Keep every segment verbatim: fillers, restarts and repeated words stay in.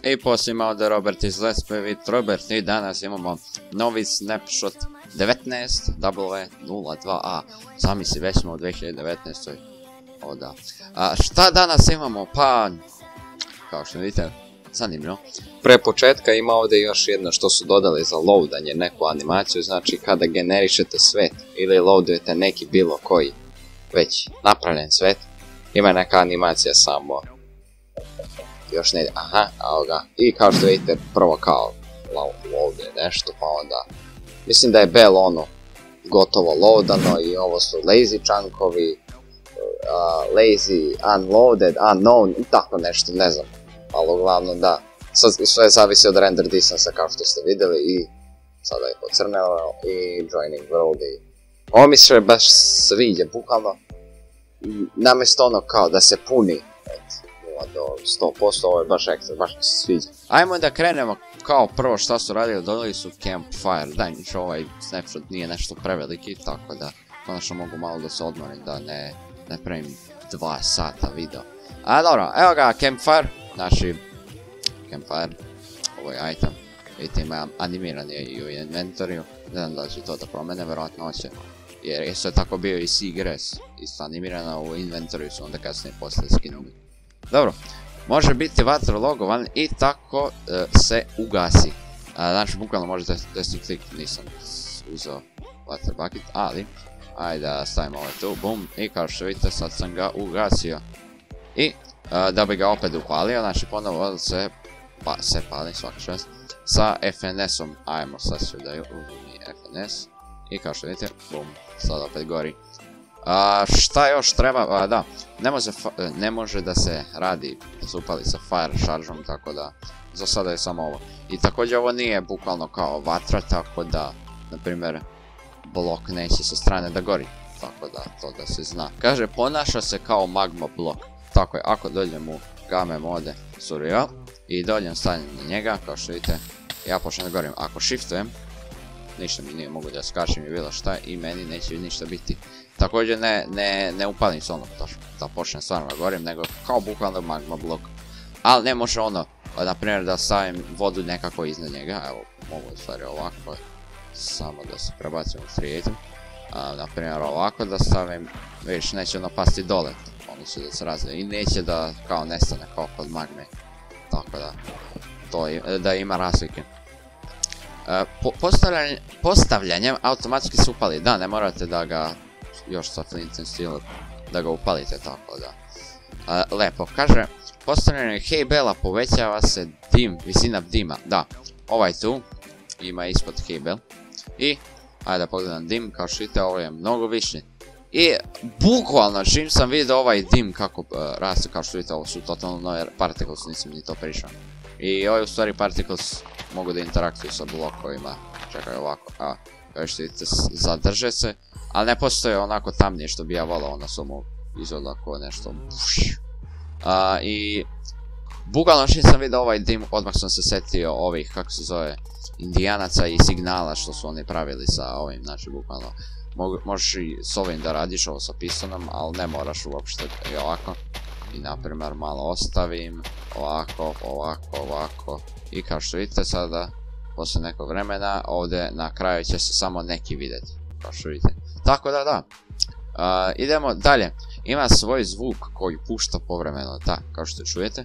I poslije imao da Robert iz Let's Play with Robert i danas imamo novi snapshot devetnaest W nula dva A. Sami si već smo u dve hiljade devetnaestoj. O da. A šta danas imamo? Pa, kao što vidite, zanimljivo. Pre početka ima ovdje još jedno što su dodali za loadanje, neku animaciju, znači kada generišete svet ili loadujete neki bilo koji već napravljen svet, ima neka animacija samo. Još ne ide, aha, evo ga. I kao što vidite, prvo kao loaduje nešto, pa onda mislim da je Bell ono gotovo loadano i ovo su lazy chunkovi, uh, lazy, unloaded, unknown i tako nešto, ne znam. Ali uglavnom da, sad sve zavisi od render distance kao što ste vidjeli i sada je pocrnelo i joining world i ovo mi se baš sviđa, bukvalno namjesto ono kao da se puni do sto posto, ovo je baš ekstra, baš mi se sviđa. Ajmo da krenemo kao prvo šta su radili, dodali su Campfire, da nič ovaj snapshot nije nešto preveliki, tako da konačno mogu malo da se odmorim, da ne, ne pravim dva sata video. A dobro, evo ga Campfire, znači Campfire, ovo je item, vidite ima animiran je i u inventoriju, ne znam da će to da promene, verovatno hoće, jer je sve tako bio i Seagrass, isto animirana u inventoriju su onda kasnije posle skinuli. Dobro, može biti vatra logovan i tako uh, se ugasi. A, znači, bukvalno možete desni klik, nisam uzeo water bucket, ali ajde da stavimo ovaj tu, bum, i kao što vidite sad sam ga ugasio. I uh, da bi ga opet upalio, znači ponovo se, pa, se pali svaka šest sa F N S-om, ajmo sad svi F N S i kao što vidite, bum, sad opet gori. A, šta još treba, a, da, ne može, ne može da se radi, da se upali sa fire chargeom, tako da za sada je samo ovo. I također ovo nije bukvalno kao vatra, tako da, na primjer, blok neće sa strane da gori, tako da, to da se zna. Kaže, ponaša se kao magma blok, tako je, ako dođem u game mode surreal i dođem stavljam na njega, kao što vidite, ja počnem da gorim, ako shiftujem, ništa mi nije mogu da skačem i bilo šta i meni neće ništa biti. Također ne, ne, ne upalim se ono da počnem stvarno da gorim, nego kao bukvalno magma blok. Ali ne može ono, na primjer da stavim vodu nekako iznad njega, evo mogu u stvari ovako, samo da se prebacim u Creative. Na primjer ovako da stavim, vidiš neće ono pasti dole, ono će da se razvije i neće da kao nestane kao kod magme. Tako da, to je, da ima razlike. Po, postavljanje, postavljanjem automatski se upali, da ne morate da ga još sa flint and steel da ga upalite, tako da. Uh, lepo, kaže, postavljanje Hey Bella povećava se dim, visina dima, da, ovaj tu ima ispod Hey Bell i, ajde da pogledam dim, kao što vidite ovo je mnogo više i bukvalno čim sam vidio ovaj dim kako uh, raste, kao što vidite ovo su totalno nove particles, nisam ni to prišao i ovaj u stvari particles mogu da interaktuju sa blokovima, čekaj ovako, a kao što vidite zadrže se, ali ne postoje onako tamnije što bi ja volao, ono samo izgleda kao nešto a, i bukvalno čim sam vidio ovaj dim, odmah sam se setio ovih, kako se zove, indijanaca i signala što su oni pravili sa ovim, znači bukvalno možeš i s ovim da radiš ovo sa pistonom, ali ne moraš uopšte i ovako i naprimjer malo ostavim, ovako, ovako, ovako i kao što vidite sada, posle nekog vremena, ovdje na kraju će se samo neki vidjeti, kao što vidite. Tako da da, uh, idemo dalje, ima svoj zvuk koji pušta povremeno, da, kao što čujete.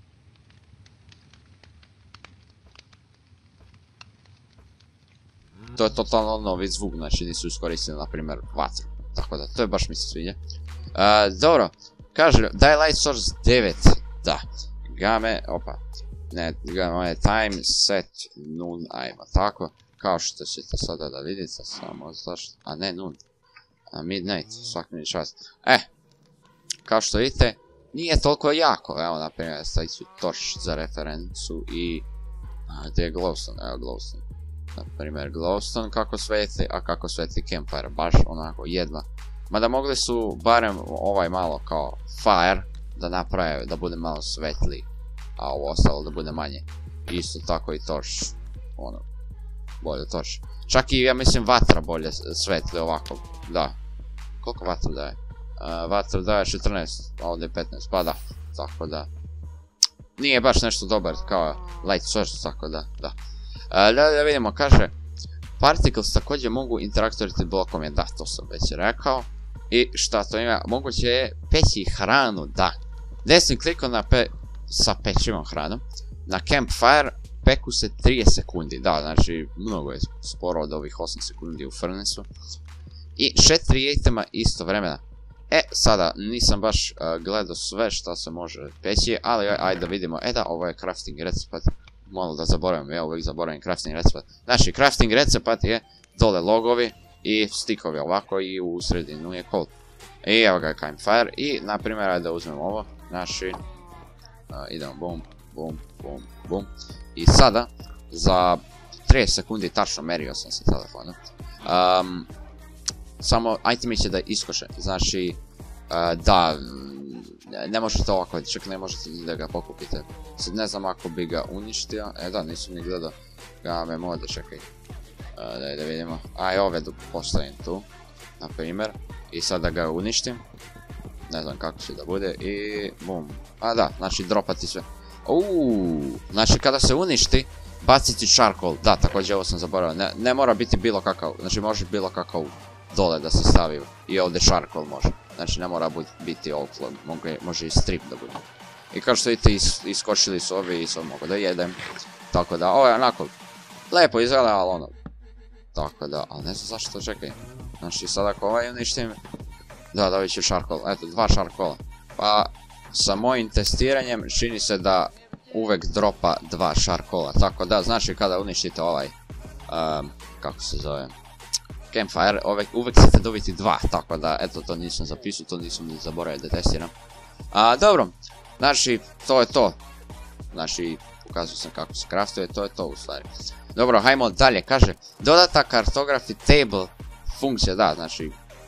To je totalno novi zvuk, znači nisu iskoristili na primjer vatru, tako da, to je baš mi se sviđa. Uh, dobro, kaže, daj light source devet, da, game, opa, ne, game time set noon, ajmo tako, kao što ćete sada da vidite, samo zašto, a ne noon, a midnight, svaki mi čas, eh, kao što vidite, nije toliko jako, evo na primjer, stavit ću torch za referencu i, a, gdje je glowstone, evo glowstone, na primjer glowstone kako svetli, a kako svetli campfire, baš onako jedva, mada mogli su barem ovaj malo kao fire da naprave, da bude malo svetli, a ovo ostalo da bude manje. Isto tako i torch, ono, bolje torch. Čak i ja mislim vatra bolje svetli ovako, da. Koliko vatra daje? Uh, vatra daje četrnaest, a ovdje je petnaest, pa da, tako da. nije baš nešto dobar kao light source, tako da, da. Uh, da, da vidimo, kaže, particles također mogu interaktoriti blokom, je da, to sam već rekao. I šta to ima, moguće je peći hranu, da. Desnim klikom na pe, sa pečivom hranom, na campfire peku se trideset sekundi, da, znači mnogo je sporo od ovih osam sekundi u furnace-u. I četiri itema isto vremena. E, sada nisam baš uh, gledao sve što se može peći, ali ajde da vidimo. E da, ovo je crafting recept, malo da zaboravim, ja uvijek zaboravim crafting recept. Znači, crafting recept je dole logovi i stikovi ovako i u sredinu je coal. I evo ga campfire i na primjer ajde da uzmemo ovo, znači, uh, idemo bum, bum, bum, bum. I sada, za trideset sekundi tačno merio sam se telefonom. Um, samo itemi će da iskoče, znači uh, da, ne možete ovako, čak ne možete da ga pokupite. Sad ne znam ako bi ga uništio, e da, nisam ni gledao ga me mode, čekaj. Uh, da, da vidimo, aj ove postavim tu, na primjer, i sada ga uništim. Ne znam kako će da bude i bum, a da, znači dropati sve. Uuuu, znači kada se uništi, baciti charcoal, da, također ovo sam zaboravio, ne, ne mora biti bilo kakav, znači može bilo kakav dole da se stavi i ovdje charcoal može, znači ne mora biti overflow, može, može i strip da bude. I kao što vidite is, iskočili su ovi i sad mogu da jedem, tako da ovo je onako, lepo izgleda, ali ono, tako da, ali ne znam zašto, čekaj, znači sad ako ovaj uništim, da, dobit ću charcoal, eto, dva charcoala, pa sa mojim testiranjem čini se da uvek dropa dva charcoala, tako da, znači kada uništite ovaj, um, kako se zove, campfire, uvek, uvek ćete dobiti dva, tako da, eto, to nisam zapisao, to nisam ni zaboravio da testiram. A, dobro, znači, to je to, znači, pokazao sam kako se craftuje, to je to u stvari. Dobro, hajmo dalje, kaže, dodata cartography table funkcija, da, znači,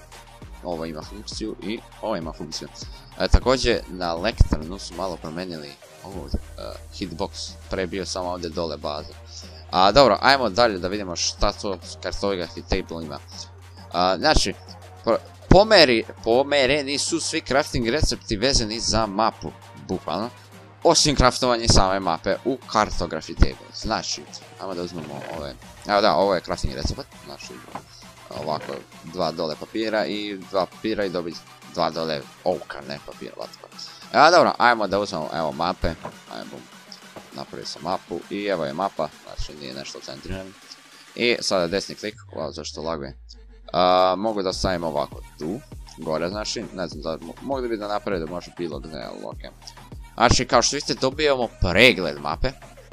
ovo ima funkciju i ovo ima funkciju. E, također na Lecternu su malo promenili ovo, uh, hitbox, pre je bio samo ovdje dole baza. A dobro, ajmo dalje da vidimo šta to cartography table ima. A, znači, pomeri, pomereni su svi crafting recepti vezani za mapu, bukvalno, osim craftovanja same mape u cartography table. Znači, ajmo da uzmemo ove, evo da, ovo je crafting recept, znači, ovako, dva dole papira i dva papira i dobiti dva dole oka, ne papira, vatko. Evo dobro, ajmo da uzmemo, evo mape, ajmo, napravio sam mapu i evo je mapa, znači nije nešto centrirano. I sada desni klik, wow, zašto laguje. Uh, mogu da stavim ovako tu, gore znači, ne znam da, mogu da bi da napravio da može bilo gdje, ali ok. Znači, kao što vidite, dobijamo pregled mape.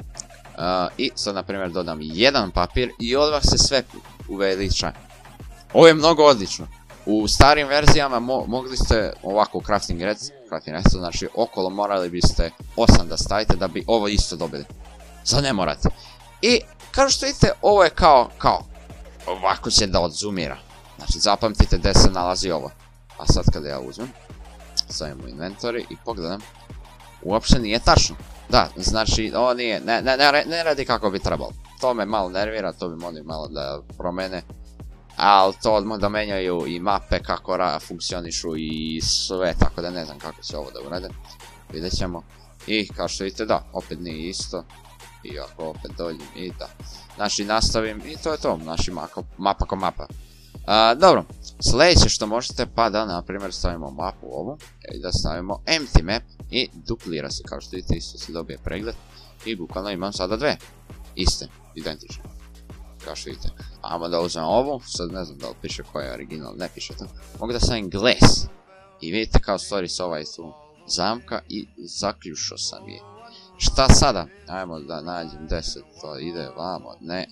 Uh, I sad, na primjer, dodam jedan papir i odmah se sve uveliča. Ovo je mnogo odlično. U starim verzijama mo mogli ste ovako crafting red, crafting red, znači okolo morali biste osam da stavite da bi ovo isto dobili. Sad ne morate. I kao što vidite, ovo je kao, kao, ovako će da odzumira. Znači zapamtite gdje se nalazi ovo. A sad kada ja uzmem, stavim u inventory i pogledam, uopće nije tačno. Da, znači ovo nije, ne, ne, ne, ne radi kako bi trebalo. To me malo nervira, to bi mogli malo da promene. Ali to odmah da menjaju i mape kako funkcionišu i sve, tako da ne znam kako će ovo da urade. Vidjet ćemo. I kao što vidite, da, opet nije isto. I ako opet dođem i da. Znači nastavim i to je to, znači mapa ko mapa. A, dobro, sljedeće što možete pa da na primjer stavimo mapu ovu i da stavimo empty map i duplira se, kao što vidite isto se dobije pregled. I bukvalno imam sada dve, iste, identične. Kao što vidite. Ajmo da uzmem ovu, sad ne znam da li piše koja je original, ne piše to. Mogu da stavim glass. I vidite kao stories ovaj tu zamka i zaključio sam je. Šta sada? Ajmo da nađem deset, to ide vamo, ne.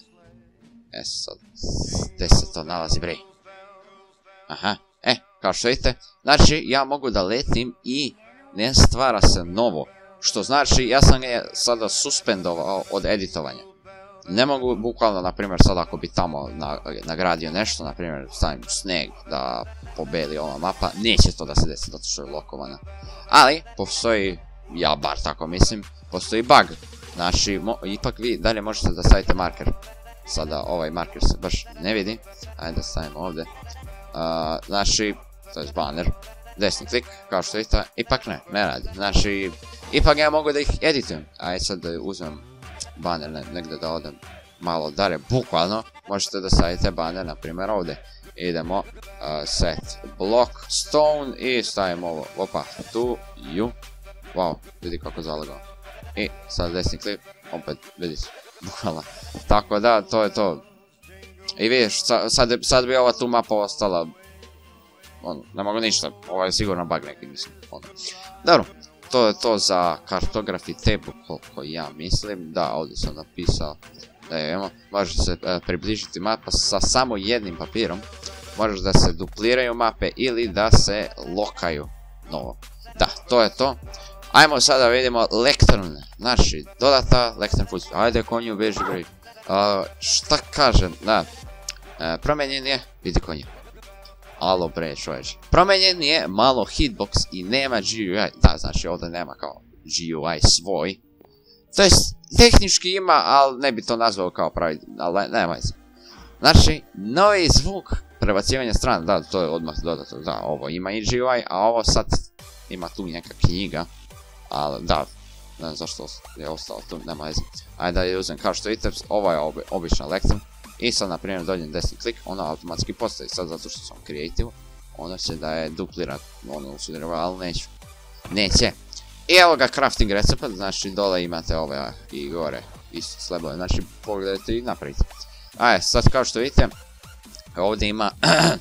E sad, deset to nalazi bre. Aha, e, kao što vidite, znači ja mogu da letim i ne stvara se novo. Što znači, ja sam je sada suspendovao od editovanja. Ne mogu, bukvalno, na primjer, sad ako bi tamo na, nagradio nešto, na primjer, stavim sneg da pobeli ova mapa, neće to da se desi, zato što je lokovana. Ali, postoji, ja bar tako mislim, postoji bug. Znači, mo, ipak vi dalje možete da stavite marker. Sada ovaj marker se baš ne vidi, ajde da stavimo ovdje. Uh, znači, to je banner. desni klik, kao što vidite, ipak ne, ne radi. Znači, ipak ja mogu da ih editujem. Ajde sad da uzmem baner negdje da odem malo dalje, bukvalno, možete da stavite baner, na primjer ovdje. Idemo, uh, set block stone i stavimo ovo, opa, tu, ju, wow, vidi kako zalagao. I sad desni klik, opet, vidi se, bukvalno. Tako da, to je to. I vidiš, sad, sad bi ova tu mapa ostala, ono, ne mogu ništa, ovo je sigurno bug neki, mislim, ono. Dobro, to je to za kartografi tabu, koliko ja mislim, da, ovdje sam napisao. Da imamo, može se e, približiti mapa sa samo jednim papirom, može da se dupliraju mape ili da se lokaju novo. Da, to je to. Ajmo sada vidimo Lectern, znači dodata Lectern Foods. Ajde konju, beži bre. Uh, šta kažem, da, e, promenjen je, vidi konju. Alo bre čovječe. Promenjen je malo hitbox i nema G U I, da znači ovdje nema kao G U I svoj. To jest, tehnički ima, ali ne bi to nazvao kao pravi, ali nema veze. Znači, novi zvuk prebacivanja strana, da, to je odmah dodato, da, ovo ima i G U I, a ovo sad ima tu neka knjiga, ali da, ne znam zašto je ostalo tu, nema veze. Ajde da je uzem, kao što vidite, ovo je obi, obična Lectern, i sad na primjer dođem desni klik, ono automatski postavi, sad zato što sam creative, ono će da je duplirat, ono usudirava, ali neću, neće. I evo ga crafting recept, znači dole imate ove i gore isto slabove, znači pogledajte i napravite. Ajde, sad kao što vidite, ovdje ima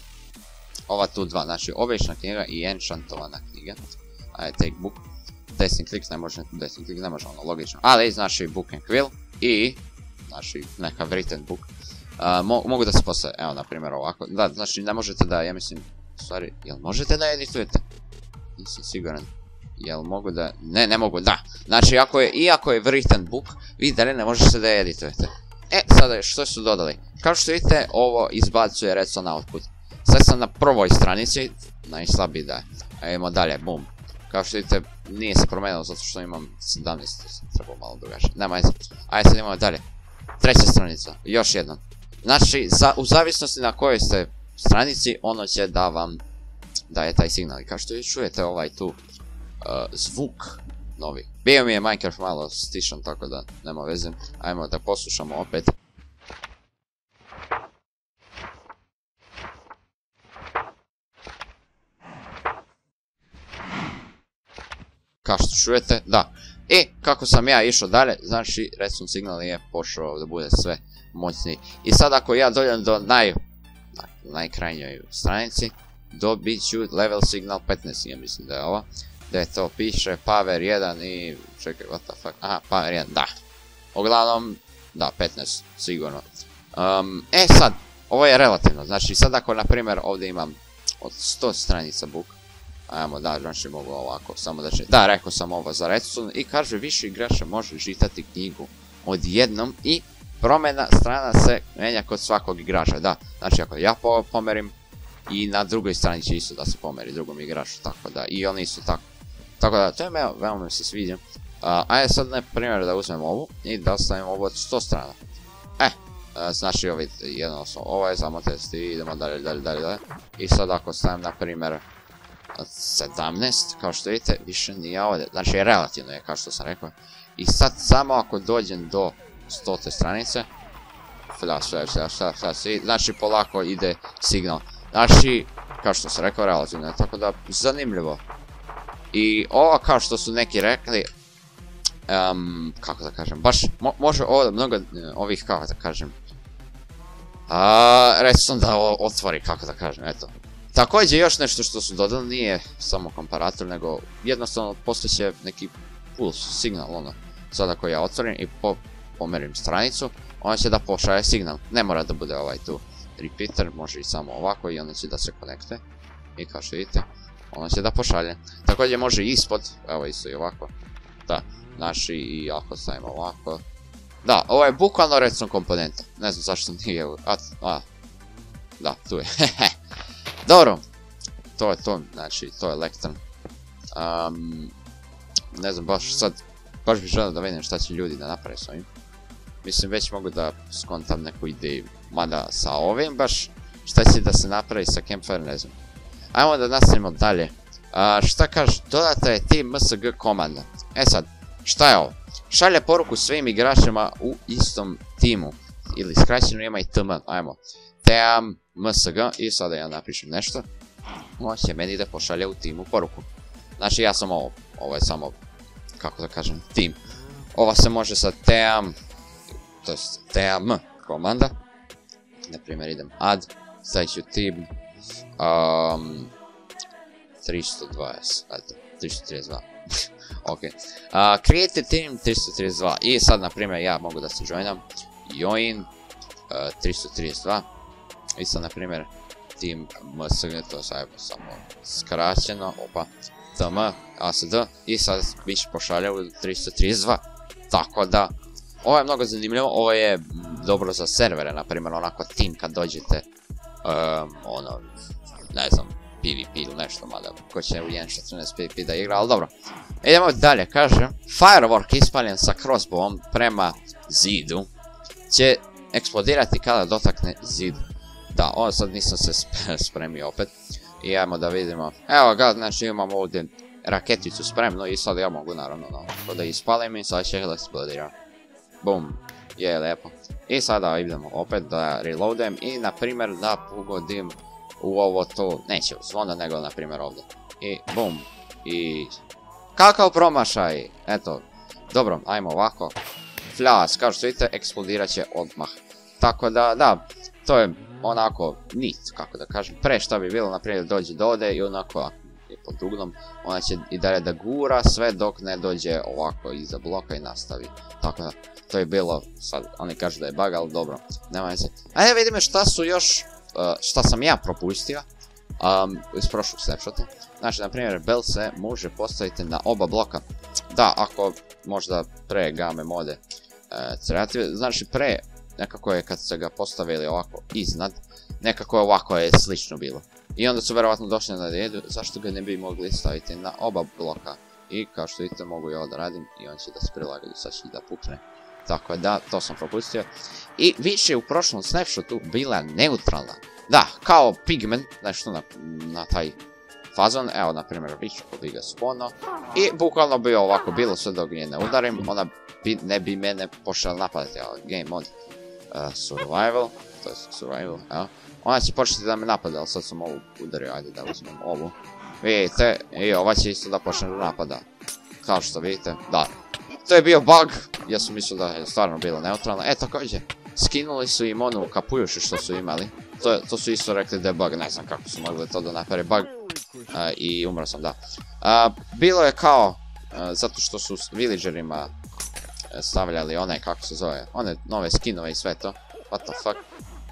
ova tu dva, znači obična knjiga i enchantovana knjiga. Ajde, take book, desni klik ne može, desni klik ne može, ono logično, ali znači book and quill i, znači neka written book, uh, mo mogu da se postave, evo na primjer ovako, da, znači ne možete da, ja mislim, u stvari, jel možete da editujete? Nisam siguran. Jel mogu da, ne, ne mogu, da. Znači, ako je, iako je written book, vi dalje ne možete da editujete. E, sada što su dodali? Kao što vidite, ovo izbacuje redstone output. Sad sam na prvoj stranici, najslabiji da je. Ajmo dalje, boom. Kao što vidite, nije se promenilo zato što imam sedamnaest, trebao malo drugačije. Nema veze. Ajde sad imamo dalje. Treća stranica, još jednom. Znači, za, u zavisnosti na kojoj ste stranici, ono će da vam daje taj signal. I kao što vi čujete ovaj tu Uh, zvuk novi. Bio mi je Minecraft malo stišan, tako da nema veze. Ajmo da poslušamo opet. Kao što čujete, da. I kako sam ja išao dalje, znači redstone signal je pošao da bude sve moćniji. I sad ako ja dođem do naj, najkrajnjoj stranici, dobit ću level signal petnaest, ja mislim da je ova. Gdje to piše, power jedan i, čekaj, what the fuck, aha, power jedan, da. Uglavnom, da, petnaest, sigurno. Um, e sad, ovo je relativno, znači sad ako na primjer ovdje imam od sto stranica book, ajmo da, znači mogu ovako, samo da će, da, rekao sam ovo za redstone i kaže više igrača može čitati knjigu odjednom i promjena strana se menja kod svakog igrača, da, znači ako ja po pomerim i na drugoj strani će isto da se pomeri drugom igraču, tako da, i oni isto tako. Tako da, to je me, veoma mi se sviđa. Uh, ajde sad na primjer da uzmem ovu i da stavim ovu od sto strana. E, uh, znači ovo vidite, jednostavno, ovo je samo test i idemo dalje, dalje, dalje, dalje. I sad ako stavim na primjer sedamnaest, kao što vidite, više nije ovdje, znači relativno je, kao što sam rekao. I sad samo ako dođem do stote stranice, flash, flash, flash, flash, flash, znači polako ide signal. Znači, kao što sam rekao, relativno je, tako da, zanimljivo. I ovo, kao što su neki rekli, um, kako da kažem, baš, mo može ovdje mnogo ovih, kako da kažem, a, redstone da otvori, kako da kažem, eto. Također još nešto što su dodali, nije samo komparator, nego jednostavno postojeće neki puls, signal, ono. Sada ako ja otvorim i po pomerim stranicu, ona će da pošalje signal, ne mora da bude ovaj tu repeater, može i samo ovako i onda će da se konekte. I kao što vidite, ona će da pošalje. Također može ispod, evo isto i ovako. Da, znači i ako stavimo ovako. Da, ovo je bukvalno redstone komponenta. Ne znam zašto nije, a, a, da, tu je. Dobro, to je to, znači to je Lectern. Um, ne znam, baš sad, baš bih želio da vidim šta će ljudi da naprave s ovim. Mislim, već mogu da skontam neku ideju, mada sa ovim baš šta će da se napravi sa Campfire, ne znam. Ajmo da nastavimo dalje. A, šta kaže, dodata je Team M S G komanda. E sad, šta je ovo? Šalje poruku svim igračima u istom timu. Ili skraćeno ima i T M, ajmo. Team M S G i sada ja napišem nešto. On će meni da pošalje u timu poruku. Znači ja sam ovo, ovo je samo, kako da kažem, tim. Ova se može sa Team, to jest Team komanda. Naprimjer idem add, stavit ću team um, tristo dvadeset, tristo trideset dva. Ok, uh, create team tristo trideset dva i sad na primjer ja mogu da se joinam join uh, tristo trideset dva i sad na primjer team M S G, to je samo skraćeno, opa, T M, A S D i sad bit će pošalje u tristo trideset dva, tako da ovo je mnogo zanimljivo, ovo je dobro za servere, na primjer onako tim kad dođete um, ono, ne znam, PvP ili nešto, mada ko će u jedan četrnaest PvP da igra, ali dobro. Idemo dalje, kaže, firework ispaljen sa crossbowom prema zidu će eksplodirati kada dotakne zid. Da, ovo sad nisam se spremio opet. I ajmo da vidimo, evo ga, znači imamo ovdje raketicu spremnu i sad ja mogu naravno no, da ispalim i sad će eksplodira. Bum, je lijepo. I sada idemo opet da reloadem i na primjer da pogodim u ovo to, neće u zvona nego na primjer ovdje. I bum, i kakav promašaj, eto, dobro, ajmo ovako. Flas, kao što vidite, eksplodirat će odmah. Tako da, da, to je onako nit, kako da kažem, pre šta bi bilo, na primjer dođe do ovdje i onako je pod uglom, ona će i dalje da gura sve dok ne dođe ovako iza bloka i nastavi. Tako da, to je bilo, sad, oni kažu da je bug, ali dobro, nema se. Ajde vidimo šta su još, uh, šta sam ja propustio um, iz prošlog snapshota. Znači, na primjer, bell se može postaviti na oba bloka. Da, ako možda pre game mode uh, creative, znači pre nekako je kad se ga postavili ovako iznad, nekako je ovako je slično bilo. I onda su verovatno došli na redu, zašto ga ne bi mogli staviti na oba bloka. I kao što vidite mogu i ovo da radim i on će da se prilagaju, sad će da pukne. Tako da, to sam propustio. I više u prošlom snapshotu bila neutralna. Da, kao pigment, nešto na, na taj fazon, evo na primjer više ko bi ga spawno. I bukvalno bi ovako bilo sve dok nje ne udarim, ona bi, ne bi mene pošla napadati, ali game mode uh, survival, to je survival, evo. Ona će početi da me napada, ali sad sam ovu udario, ajde da uzmem ovu. Vidite, i ova će isto da počne da napada. Kao što vidite, da. To je bio bug, ja sam mislio da je stvarno bilo neutralno. E, također, skinuli su im onu kapujušu što su imali. To, to su isto rekli da je bug, ne znam kako su mogli to da napravi bug. Uh, I umro sam, da. Uh, bilo je kao, uh, zato što su villagerima stavljali one, kako se zove, one nove skinove i sve to. What the fuck?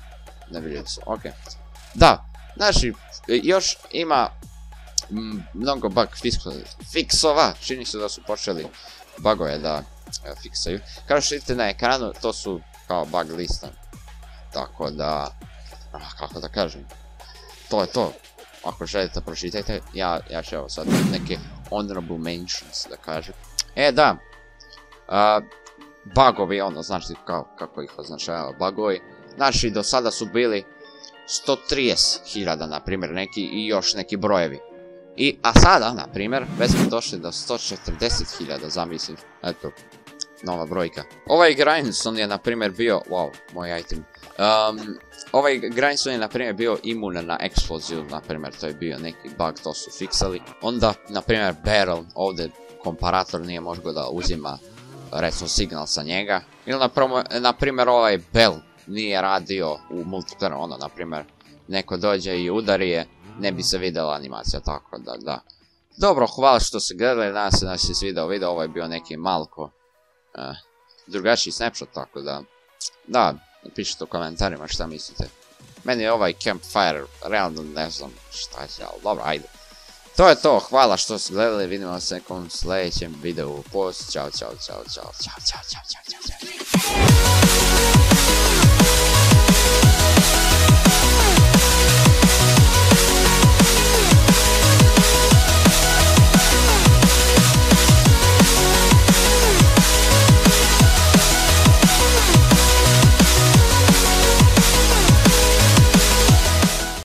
Ne vidjeli su, okej. Okay. Da, znači, još ima m, mnogo bug fiksova, čini se da su počeli bugove da e, fiksaju. Kao što vidite na ekranu, to su kao bug lista. Tako da, ah, kako da kažem, to je to. Ako želite pročitajte, ja, ja ću evo sad neke honorable mentions da kažem. E da, uh, bugovi, ono, znači kao, kako ih označava bugovi. Znači, do sada su bili sto trideset hiljada, na primjer, neki i još neki brojevi. I, a sada, na primjer, već smo došli do sto četrdeset hiljada, zamislim, eto, nova brojka. Ovaj grindstone je, na primjer, bio, wow, moj item. Um, ovaj grindstone je, na primjer, bio imun na eksploziju, na primjer, to je bio neki bug, to su fiksali. Onda, na primjer, barrel, ovdje komparator nije mogao da uzima, recimo, signal sa njega. Ili, na primjer, ovaj bell nije radio u multiplayer, ono, na primjer, neko dođe i udari je, ne bi se vidjela animacija, tako da, da. Dobro, hvala što ste gledali, nadam se da se svidao video, ovo je bio neki malko uh, drugačiji snapshot, tako da, da, napišite u komentarima šta mislite. Meni je ovaj campfire, realno ne znam šta će, ali dobro, ajde. To je to, hvala što ste gledali, vidimo se nekom sljedećem videu, post, čao, čao, čao, čao, čao, čao, čao, čao, čao, čao.